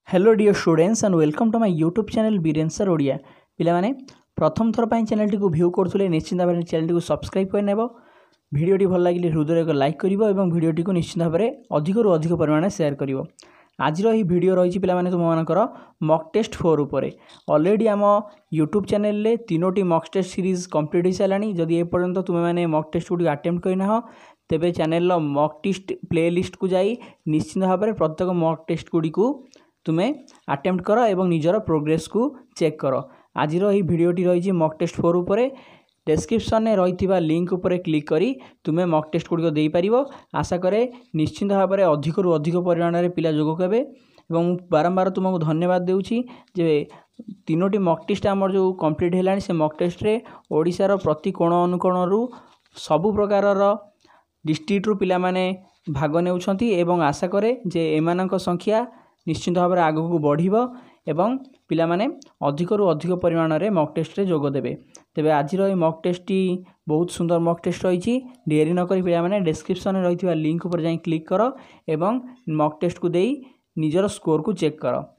Hello dear students and welcome to my YouTube channel Biren sir Odia पिला माने प्रथम थर पर चैनल टी व्यू करुले निश्चित भाव में चैनल टी सब्सक्राइब कर नेब वीडियो भल लगे हृदय एक लाइक कर वीडियो को निश्चित भाव में अधिक रु अधिक परिमाण शेयर कर आज रही वीडियो रही पे तुम मानकर मॉक टेस्ट 4 उपर ऑलरेडी आम यूट्यूब चैनल रे 3टी मॉक टेस्ट सीरीज कंप्लीट हो सारानी जदि एपर्यंत तुम मैंने मॉक टेस्ट गुड़ी अटेम्प्ट करना तेरे channel mock test playlist को जाई निश्चित भाव में प्रत्येक मॉक टेस्ट गुड़ी को तुम्हें अटेम्प्ट कर एवं निजर प्रोग्रेस को चेक कर आज रही वीडियोटी रही मॉक टेस्ट 4 उपर डिस्क्रिप्शन में रही लिंक उपर क्लिक करी तुम्हें मॉक टेस्ट गुड़िक दे पार आशा करे निश्चित भाव में अधिक रु अधिक परिमाण में पिला जोग करेंगे एवं बारंबार तुमको धन्यवाद देउछि जे 3टी मॉक टेस्ट आमर जो कंप्लीट है से मॉक टेस्ट रे ओडिशार प्रति कोण अनुकोण सबु प्रकार डिस्ट्रिक्ट रु पिला माने भाग नेउछंती एवं आशा करे जे एमानक संख्या निश्चित भाव में आग को बढ़िबो एवं पिला माने अधिक रु अधिक परिमाण में मॉक टेस्ट रे जोग देबे तेबे आज रही मॉक टेस्ट टी बहुत सुंदर मॉक टेस्ट रही देरी नक पिला माने डिस्क्रिप्शन में रही लिंक पर जाई क्लिक कर एवं मॉक टेस्ट को देई निजर स्कोर को चेक कर।